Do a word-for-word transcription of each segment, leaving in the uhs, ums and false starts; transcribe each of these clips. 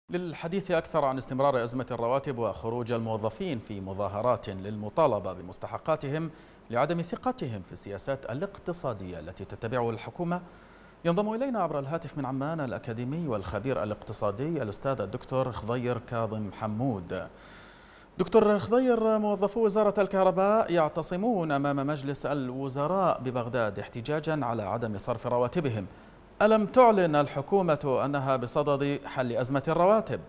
للحديث أكثر عن استمرار أزمة الرواتب وخروج الموظفين في مظاهرات للمطالبة بمستحقاتهم لعدم ثقتهم في السياسات الاقتصادية التي تتبعها الحكومة، ينضم إلينا عبر الهاتف من عمان الأكاديمي والخبير الاقتصادي الأستاذ الدكتور خضير كاظم حمود. دكتور خضير، موظفو وزارة الكهرباء يعتصمون أمام مجلس الوزراء ببغداد احتجاجا على عدم صرف رواتبهم. ألم تعلن الحكومة أنها بصدد حل أزمة الرواتب؟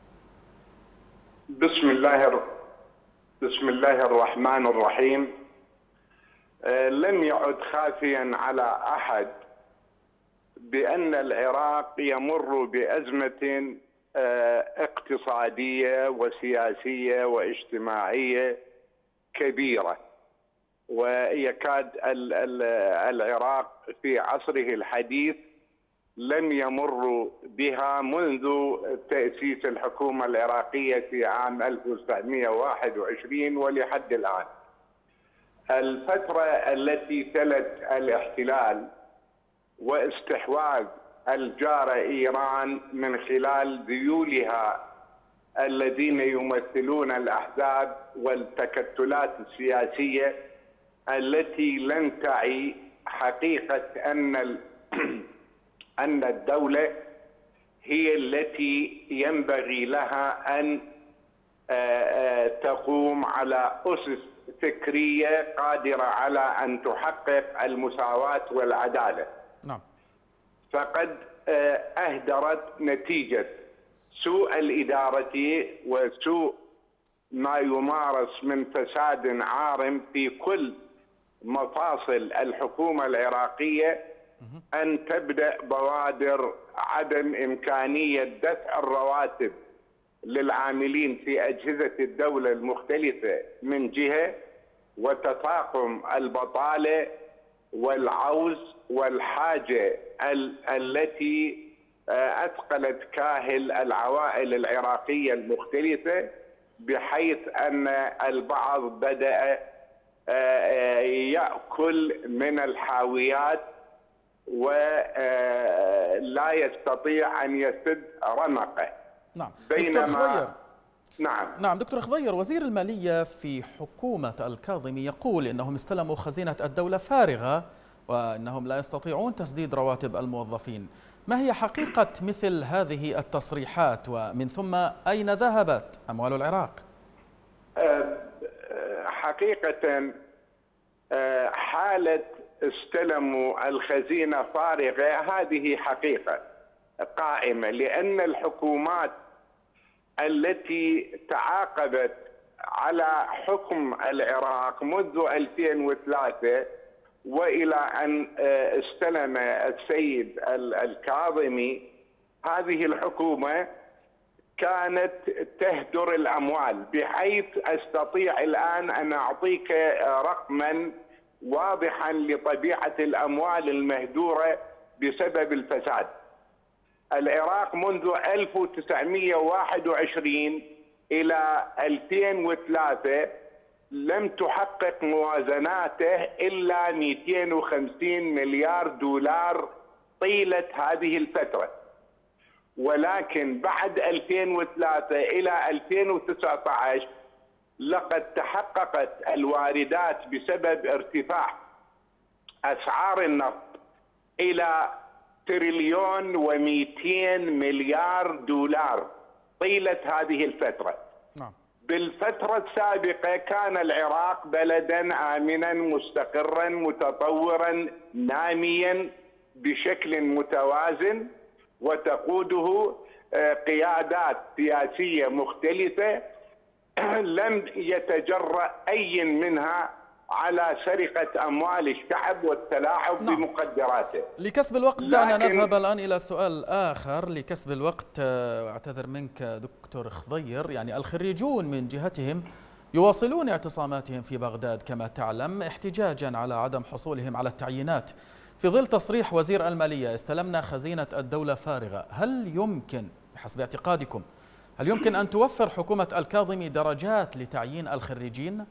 بسم الله بسم الله الرحمن الرحيم. لم يعد خافيا على أحد بأن العراق يمر بأزمة اقتصادية وسياسية واجتماعية كبيرة، ويكاد العراق في عصره الحديث لم يمر بها منذ تأسيس الحكومة العراقية في عام ألف وتسعمئة وواحد وعشرين ولحد الآن. الفترة التي تلت الاحتلال واستحواذ الجارة إيران من خلال ذيولها الذين يمثلون الأحزاب والتكتلات السياسية التي لن تعي حقيقة أن أن الدولة هي التي ينبغي لها أن تقوم على أسس فكرية قادرة على أن تحقق المساواة والعدالة. نعم. فقد أهدرت نتيجة سوء الإدارة وسوء ما يمارس من فساد عارم في كل مفاصل الحكومة العراقية أن تبدأ بوادر عدم إمكانية دفع الرواتب للعاملين في أجهزة الدولة المختلفة من جهة، وتفاقم البطالة والعوز والحاجة التي أثقلت كاهل العوائل العراقية المختلفة، بحيث أن البعض بدأ يأكل من الحاويات ولا يستطيع أن يسد رمقه. نعم. بينما دكتور خضير. نعم نعم دكتور خضير، وزير المالية في حكومة الكاظمي يقول إنهم استلموا خزينة الدولة فارغة وإنهم لا يستطيعون تسديد رواتب الموظفين. ما هي حقيقة مثل هذه التصريحات، ومن ثم أين ذهبت أموال العراق؟ حقيقة حالة استلموا الخزينة فارغة هذه حقيقة قائمة، لأن الحكومات التي تعاقبت على حكم العراق منذ ألفين وثلاثة وإلى أن استلم السيد الكاظمي، هذه الحكومة كانت تهدر الأموال، بحيث أستطيع الآن أن أعطيك رقما واضحا لطبيعة الأموال المهدورة بسبب الفساد. العراق منذ ألف وتسعمئة وواحد وعشرين إلى ألفين وثلاثة لم تحقق موازناته إلا مئتين وخمسين مليار دولار طيلة هذه الفترة، ولكن بعد ألفين وثلاثة إلى ألفين وتسعة عشر لقد تحققت الواردات بسبب ارتفاع أسعار النفط إلى تريليون ومئتين مليار دولار طيلة هذه الفترة. نعم. بالفترة السابقة كان العراق بلدا آمنا مستقرا متطورا ناميا بشكل متوازن، وتقوده قيادات سياسية مختلفة لم يتجرأ أي منها على سرقة أموال الشعب والتلاعب نعم. بمقدراته. لكسب الوقت دعنا نذهب الآن إلى سؤال آخر لكسب الوقت. أعتذر منك دكتور خضير، يعني الخريجون من جهتهم يواصلون اعتصاماتهم في بغداد كما تعلم احتجاجا على عدم حصولهم على التعيينات في ظل تصريح وزير المالية استلمنا خزينة الدولة فارغة. هل يمكن بحسب اعتقادكم هل يمكن أن توفر حكومة الكاظمي درجات لتعيين الخريجين؟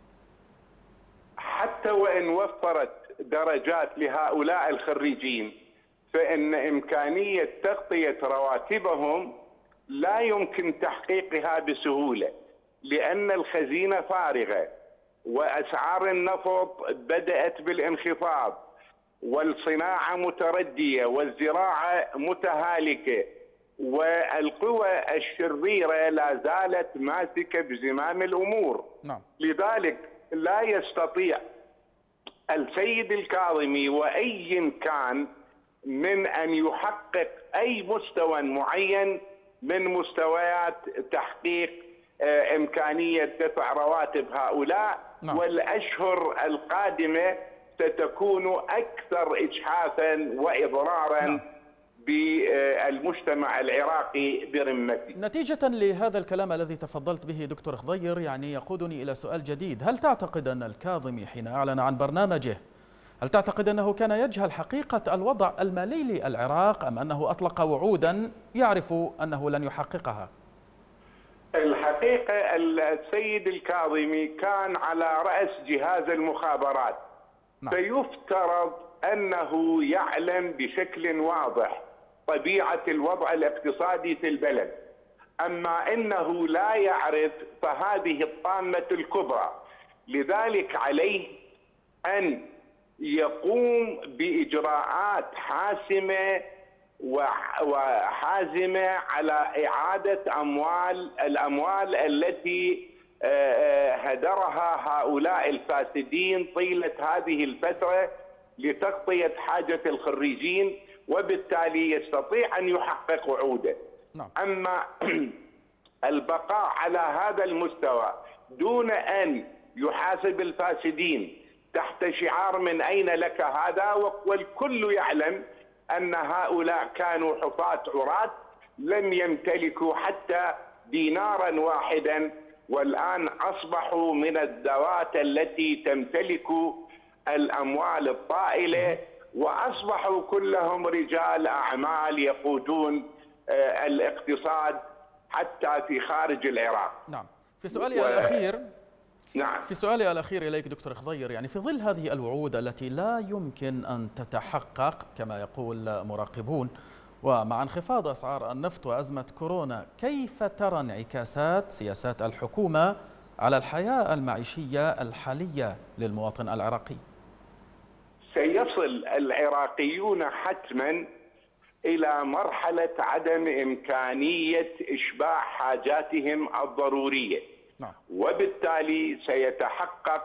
حتى وإن وفرت درجات لهؤلاء الخريجين فإن إمكانية تغطية رواتبهم لا يمكن تحقيقها بسهولة، لأن الخزينة فارغة وأسعار النفط بدأت بالانخفاض والصناعة متردية والزراعة متهالكة، والقوى الشريرة لا زالت ماسكة بزمام الأمور. نعم. لذلك لا يستطيع السيد الكاظمي وأي كان من أن يحقق أي مستوى معين من مستويات تحقيق إمكانية دفع رواتب هؤلاء. نعم. والأشهر القادمة ستكون أكثر إجحافا وإضرارا. نعم. بالمجتمع العراقي برمته. نتيجة لهذا الكلام الذي تفضلت به دكتور خضير يعني يقودني إلى سؤال جديد، هل تعتقد أن الكاظمي حين أعلن عن برنامجه هل تعتقد أنه كان يجهل حقيقة الوضع المالي للعراق، أم أنه أطلق وعودا يعرف أنه لن يحققها؟ الحقيقة السيد الكاظمي كان على رأس جهاز المخابرات. نعم. فيفترض أنه يعلم بشكل واضح طبيعة الوضع الاقتصادي في البلد، أما إنه لا يعرف فهذه الطامة الكبرى. لذلك عليه أن يقوم بإجراءات حاسمة وحازمة على إعادة أموال الأموال التي هدرها هؤلاء الفاسدين طيلة هذه الفترة لتغطية حاجة الخريجين، وبالتالي يستطيع أن يحقق وعوده. نعم. أما البقاء على هذا المستوى دون أن يحاسب الفاسدين تحت شعار من أين لك هذا، والكل يعلم أن هؤلاء كانوا حفاة عراة لم يمتلكوا حتى دينارا واحدا، والآن أصبحوا من الذوات التي تمتلك الأموال الطائلة، وأصبحوا كلهم رجال أعمال يقودون الاقتصاد حتى في خارج العراق. نعم. في سؤالي و... الأخير نعم. في سؤالي الأخير إليك دكتور خضير، يعني في ظل هذه الوعود التي لا يمكن أن تتحقق كما يقول مراقبون، ومع انخفاض أسعار النفط وأزمة كورونا، كيف ترى انعكاسات سياسات الحكومة على الحياة المعيشية الحالية للمواطن العراقي؟ سيصل العراقيون حتما إلى مرحلة عدم إمكانية إشباع حاجاتهم الضرورية. نعم. وبالتالي سيتحقق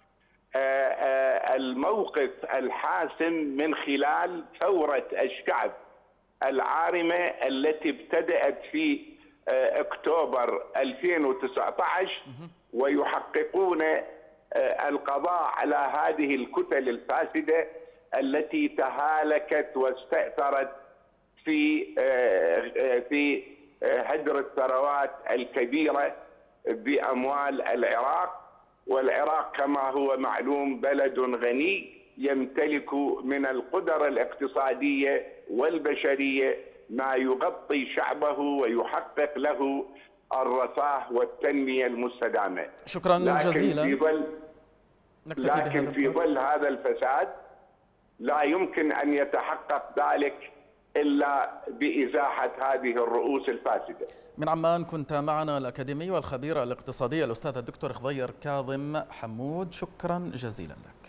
الموقف الحاسم من خلال ثورة الشعب العارمة التي ابتدأت في أكتوبر ألفين وتسعة عشر، ويحققون القضاء على هذه الكتل الفاسدة التي تهالكت واستأثرت في في هدر الثروات الكبيرة بأموال العراق. والعراق كما هو معلوم بلد غني يمتلك من القدرة الاقتصادية والبشرية ما يغطي شعبه ويحقق له الرفاه والتنمية المستدامة. شكرا جزيلا. في ظل لكن في ظل هذا الفساد لا يمكن أن يتحقق ذلك إلا بإزاحة هذه الرؤوس الفاسدة. من عمان كنت معنا الأكاديمي والخبير الاقتصادي الأستاذ الدكتور خضير كاظم حمود، شكرا جزيلا لك.